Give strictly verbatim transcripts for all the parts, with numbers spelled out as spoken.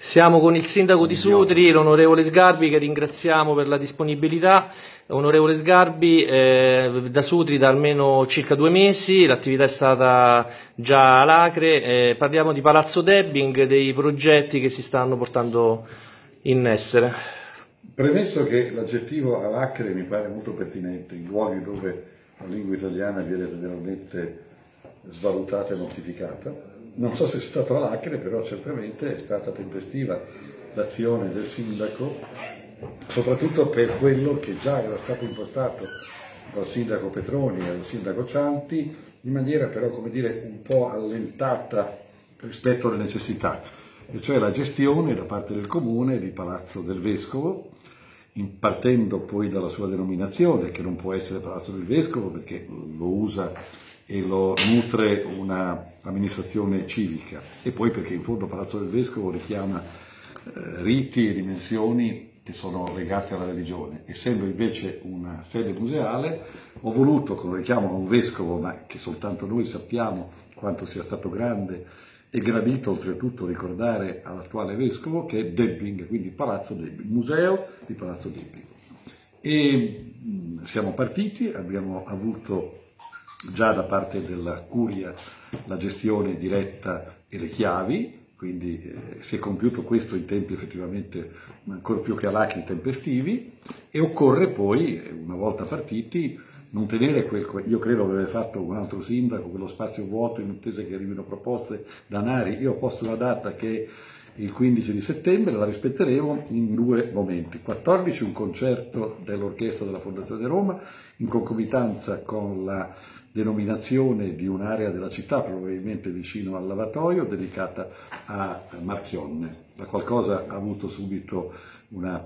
Siamo con il sindaco di Sutri, l'onorevole Sgarbi, che ringraziamo per la disponibilità. Onorevole Sgarbi, eh, da Sutri da almeno circa due mesi, l'attività è stata già all'Acre, eh, parliamo di Palazzo Debbing, dei progetti che si stanno portando in essere. Premesso che l'aggettivo all'Acre mi pare molto pertinente, in luoghi dove la lingua italiana viene generalmente svalutata e mortificata, non so se è stato all'Acre, però certamente è stata tempestiva l'azione del sindaco, soprattutto per quello che già era stato impostato dal sindaco Petroni e dal sindaco Cianti, in maniera però, come dire, un po' allentata rispetto alle necessità, e cioè la gestione da parte del comune di Palazzo del Vescovo, partendo poi dalla sua denominazione, che non può essere Palazzo del Vescovo perché lo usa e lo nutre una amministrazione civica, e poi perché in fondo Palazzo del Vescovo richiama eh, riti e dimensioni che sono legate alla religione. Essendo invece una sede museale, ho voluto, con un richiamo a un vescovo, ma che soltanto noi sappiamo quanto sia stato grande e gradito oltretutto ricordare all'attuale vescovo, che è Debbing, quindi Palazzo Debbing, museo di Palazzo Debbing. E mh, siamo partiti, abbiamo avuto già da parte della Curia la gestione diretta e le chiavi, quindi eh, si è compiuto questo in tempi effettivamente ancora più che all'Acre tempestivi, e occorre poi, una volta partiti, non tenere quel, io credo aveva fatto un altro sindaco, quello spazio vuoto in attesa che arrivino proposte da Nari. Io ho posto una data che è il quindici di settembre, la rispetteremo in due momenti. quattordici un concerto dell'orchestra della Fondazione Roma, in concomitanza con la denominazione di un'area della città, probabilmente vicino al lavatoio, dedicata a Marchionne. La qualcosa ha avuto subito una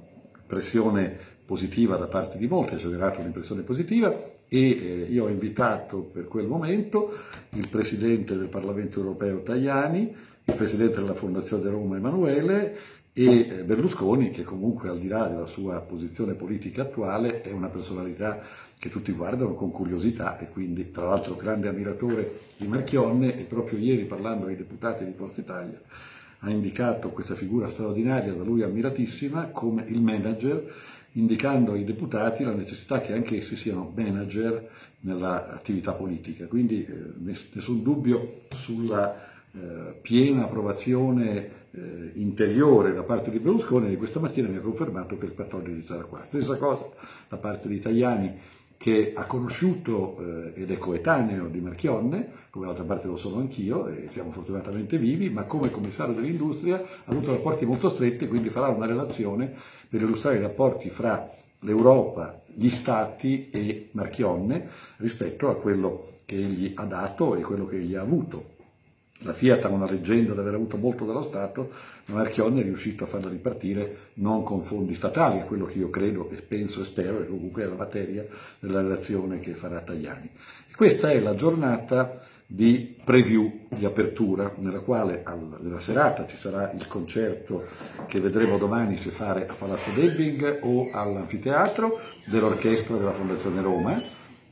pressione positiva da parte di molti, ha generato un'impressione positiva, e eh, io ho invitato per quel momento il Presidente del Parlamento Europeo Tajani, il Presidente della Fondazione Roma Emanuele e eh, Berlusconi, che comunque al di là della sua posizione politica attuale è una personalità che tutti guardano con curiosità, e quindi tra l'altro grande ammiratore di Marchionne, e proprio ieri parlando ai deputati di Forza Italia ha indicato questa figura straordinaria, da lui ammiratissima, come il manager, indicando ai deputati la necessità che anche essi siano manager nell'attività politica. Quindi eh, nessun dubbio sulla eh, piena approvazione eh, interiore da parte di Berlusconi, e questa mattina mi ha confermato che il quattordici sarà qua. Stessa cosa da parte di Tajani, che ha conosciuto eh, ed è coetaneo di Marchionne, come d'altra parte lo sono anch'io, e siamo fortunatamente vivi, ma come commissario dell'industria ha avuto rapporti molto stretti, quindi farà una relazione per illustrare i rapporti fra l'Europa, gli Stati e Marchionne rispetto a quello che egli ha dato e quello che egli ha avuto. La Fiat ha una leggenda di aver avuto molto dallo Stato, ma Marchionne è riuscito a farla ripartire non con fondi statali, è quello che io credo e penso e spero, e comunque è la materia della relazione che farà Tajani. E questa è la giornata di preview, di apertura, nella quale nella serata ci sarà il concerto che vedremo domani se fare a Palazzo Debbing o all'anfiteatro dell'orchestra della Fondazione Roma,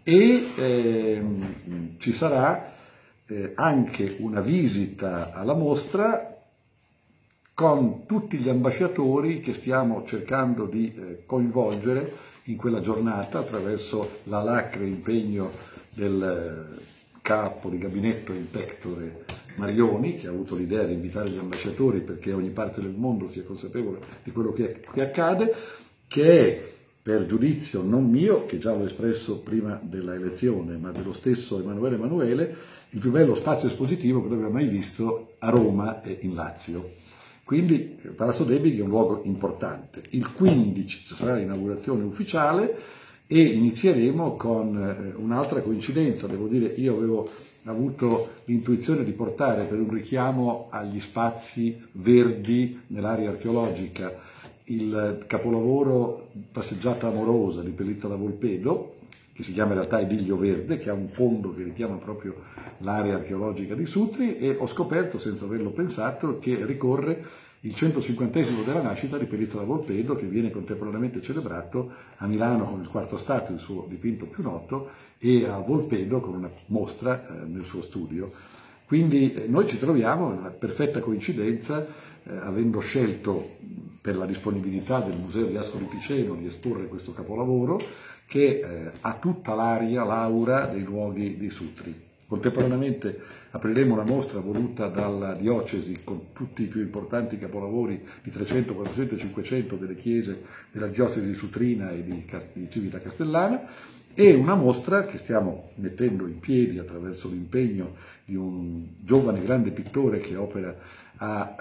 e ehm, ci sarà Eh, anche una visita alla mostra con tutti gli ambasciatori che stiamo cercando di eh, coinvolgere in quella giornata attraverso l'alacre impegno del eh, capo di gabinetto in pectore Marioni, che ha avuto l'idea di invitare gli ambasciatori perché ogni parte del mondo sia consapevole di quello che, che accade, che è, per giudizio non mio, che già l'ho espresso prima della elezione, ma dello stesso Emanuele Emanuele, il più bello spazio espositivo che abbiamo mai visto a Roma e in Lazio. Quindi Palazzo Debbing è un luogo importante. Il quindici sarà l'inaugurazione ufficiale e inizieremo con un'altra coincidenza. Devo dire, io avevo avuto l'intuizione di portare, per un richiamo agli spazi verdi nell'area archeologica, il capolavoro Passeggiata amorosa di Pellizza da Volpedo, che si chiama in realtà Idillio Verde, che ha un fondo che richiama proprio l'area archeologica di Sutri, e ho scoperto, senza averlo pensato, che ricorre il centocinquantesimo della nascita di Pellizza da Volpedo, che viene contemporaneamente celebrato a Milano con il Quarto Stato, il suo dipinto più noto, e a Volpedo con una mostra eh, nel suo studio. Quindi eh, noi ci troviamo in una perfetta coincidenza eh, avendo scelto per la disponibilità del Museo di Ascoli Piceno di esporre questo capolavoro che eh, ha tutta l'aria, l'aura dei luoghi di Sutri. Contemporaneamente apriremo una mostra voluta dalla diocesi con tutti i più importanti capolavori di trecento, quattrocento e cinquecento delle chiese della diocesi sutrina e di, di Civita Castellana, e una mostra che stiamo mettendo in piedi attraverso l'impegno di un giovane grande pittore che opera a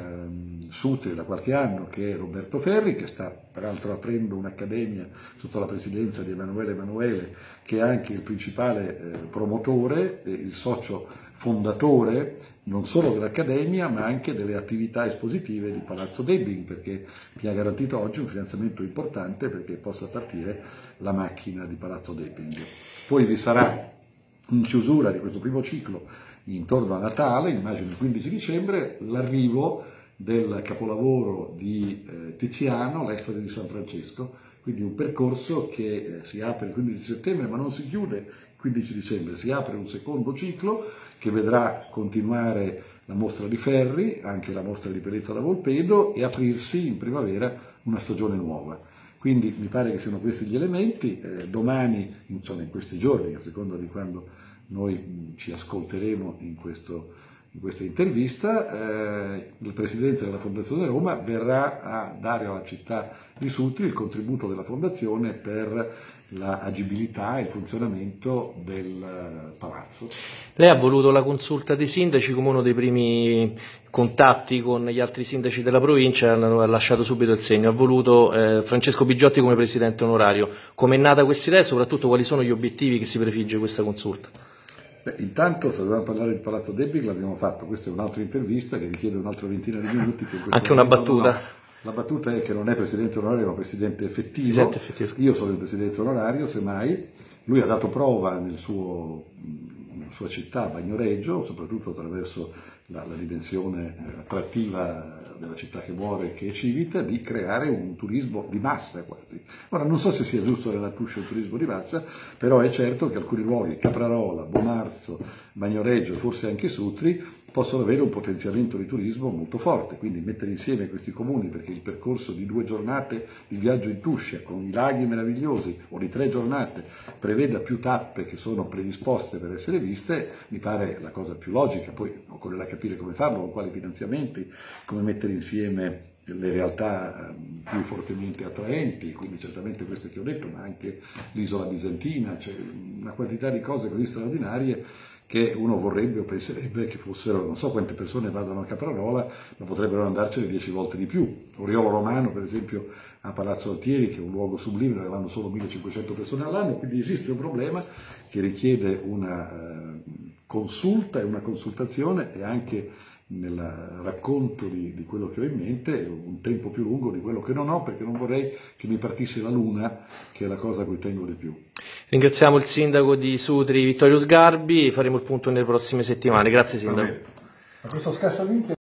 eh, Sutri da qualche anno, che è Roberto Ferri, che sta peraltro aprendo un'accademia sotto la presidenza di Emanuele Emanuele, che è anche il principale eh, promotore, eh, il socio fondatore non solo dell'accademia ma anche delle attività espositive di Palazzo Debbing, perché mi ha garantito oggi un finanziamento importante perché possa partire la macchina di Palazzo Debbing. Poi vi sarà in chiusura di questo primo ciclo, intorno a Natale, immagino il quindici dicembre, l'arrivo del capolavoro di eh, Tiziano, l'Estasi di San Francesco, quindi un percorso che eh, si apre il quindici settembre ma non si chiude il quindici dicembre, si apre un secondo ciclo che vedrà continuare la mostra di Ferri, anche la mostra di Perezza da Volpedo, e aprirsi in primavera una stagione nuova. Quindi mi pare che siano questi gli elementi. Eh, domani, insomma in questi giorni, a seconda di quando noi ci ascolteremo in, questo, in questa intervista, eh, il Presidente della Fondazione Roma verrà a dare alla città di Sutri il contributo della Fondazione per la agibilità e il funzionamento del palazzo. Lei ha voluto la consulta dei sindaci come uno dei primi contatti con gli altri sindaci della provincia, ha lasciato subito il segno, ha voluto eh, Francesco Bigiotti come presidente onorario. Come è nata questa idea e soprattutto quali sono gli obiettivi che si prefigge questa consulta? Beh, intanto, se dovevamo parlare di Palazzo Debbing l'abbiamo fatto, questa è un'altra intervista che richiede un'altra ventina di minuti. Che Anche una battuta? No, no. La battuta è che non è presidente onorario ma presidente effettivo. Presidente effettivo. Io sono il presidente onorario, semmai. Lui ha dato prova nel suo, nella sua città, Bagnoregio, soprattutto attraverso la, la dimensione attrattiva della città che muore, che è Civita, di creare un turismo di massa quasi. Ora, non so se sia giusto relattusce il turismo di massa, però è certo che alcuni luoghi, Caprarola, Bomarzo, Bagnoregio, forse anche Sutri, possono avere un potenziamento di turismo molto forte, quindi mettere insieme questi comuni, perché il percorso di due giornate di viaggio in Tuscia con i laghi meravigliosi, o di tre giornate, preveda più tappe che sono predisposte per essere viste, mi pare la cosa più logica. Poi occorrerà capire come farlo, con quali finanziamenti, come mettere insieme le realtà più fortemente attraenti, quindi certamente queste che ho detto, ma anche l'isola bizantina, c'è una quantità di cose così straordinarie che uno vorrebbe o penserebbe che fossero, non so quante persone vadano a Caprarola, ma potrebbero andarcene dieci volte di più. Oriolo Romano, per esempio, a Palazzo Altieri, che è un luogo sublime dove vanno solo millecinquecento persone all'anno, quindi esiste un problema che richiede una uh, consulta e una consultazione, e anche nel racconto di, di quello che ho in mente un tempo più lungo di quello che non ho, perché non vorrei che mi partisse la luna, che è la cosa a cui tengo di più. Ringraziamo il sindaco di Sutri, Vittorio Sgarbi, faremo il punto nelle prossime settimane. Grazie sindaco. A questo scassa